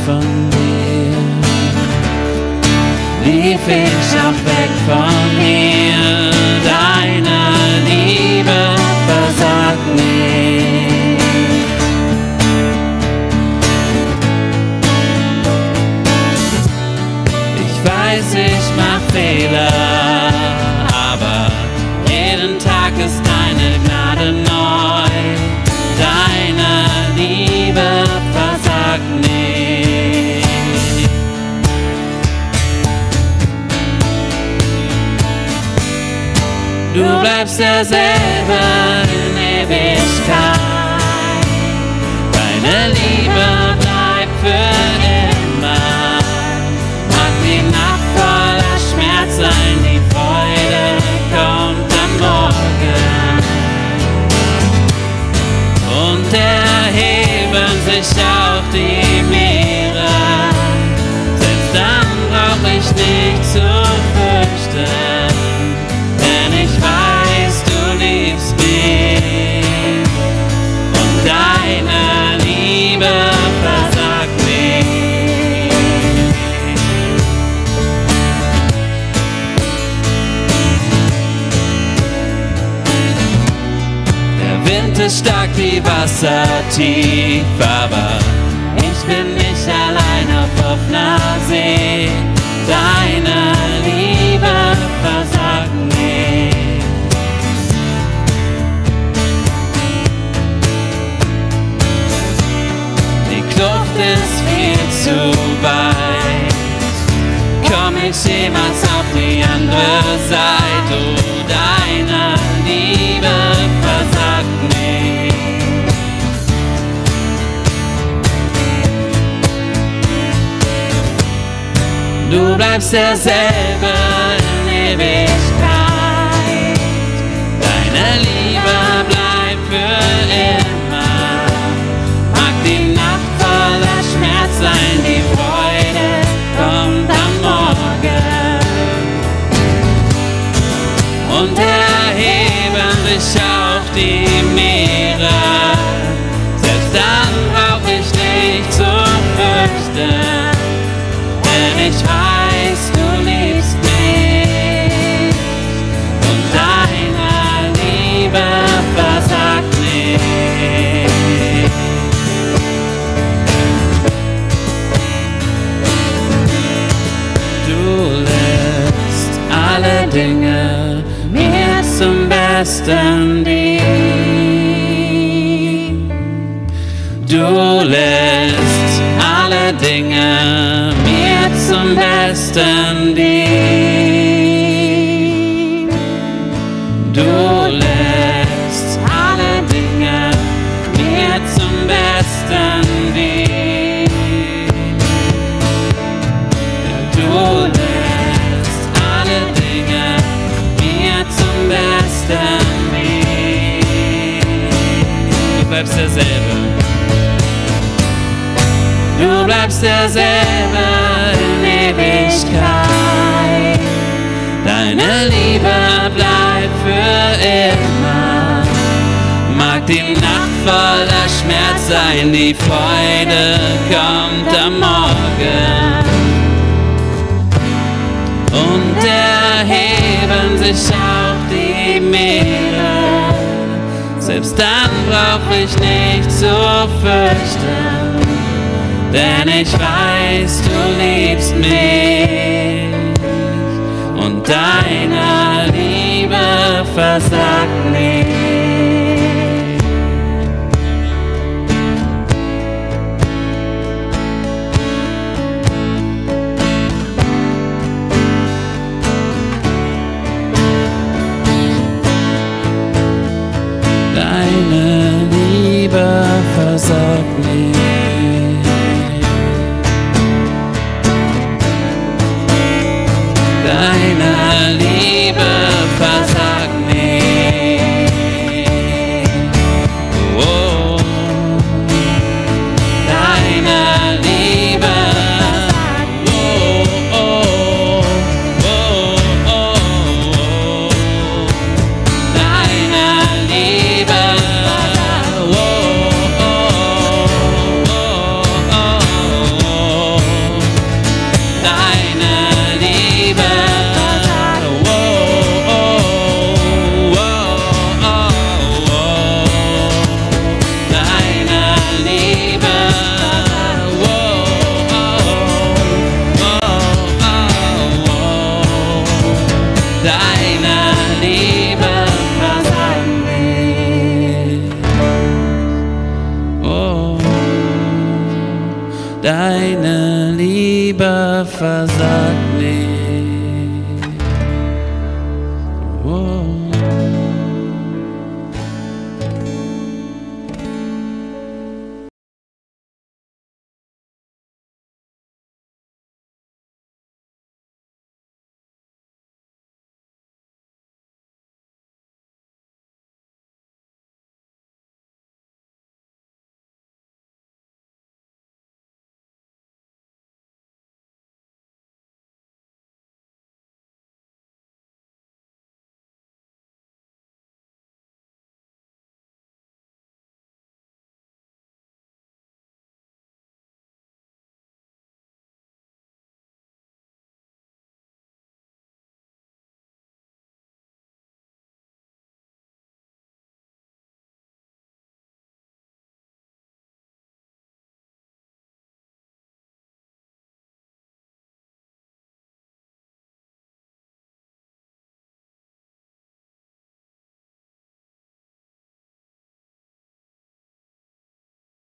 von dir. Lief ich auch weg von mir, deine Liebe versagt nicht. Ich weiß, ich mach Fehler, aber jeden Tag ist deine Gnade neu. Deine Liebe versagt nicht. Du bleibst derselbe in Ewigkeit. Deine Liebe bleibt für immer. Mag die Nacht voller Schmerz sein, die Freude kommt am Morgen. Und erheben sich auch die Meere. Selbst dann brauch ich nicht zu fürchten, denn ich weiß, du liebst mich. Und deine Liebe versagt nicht. Der Wind ist stark, die Wasser tief, aber ich bin nicht allein auf offener See. Deine Liebe versagt nicht. Die Kluft ist viel zu weit. Komm ich jemals auf die andere Seite? Oh, deine Liebe versagt nicht. Du bleibst derselbe in Ewigkeit. Deine Liebe bleibt für immer. Mag die Nacht voller Schmerz sein, die Freude kommt am Morgen. Und erheben sich auch die Meere. Selbst dann brauch ich nicht zu fürchten, denn ich weiß, du liebst mich. Und deine Liebe versagt nicht. Du lässt alle Dinge mir zum Besten dienen. Du lässt alle Dinge mir zum Besten dienen. Du lässt alle Dinge mir zum Besten dienen. Du lässt alle Dinge mir zum Besten dienen. Du bleibst derselbe. Du bleibst derselbe in Ewigkeit. Deine Liebe bleibt für immer. Mag die Nacht voller Schmerz sein, die Freude kommt am Morgen. Und erheben sich auch die Meere. Selbst dann brauch ich nicht zu fürchten, denn ich weiß, du liebst mich. Und deine Liebe versagt nicht. Deine Liebe versagt nicht. Deine Liebe versagt nicht. Oh, deine Liebe. Oh, oh, oh, oh, oh. Deine Liebe. Oh, oh, Deine Liebe versagt nicht. Oh.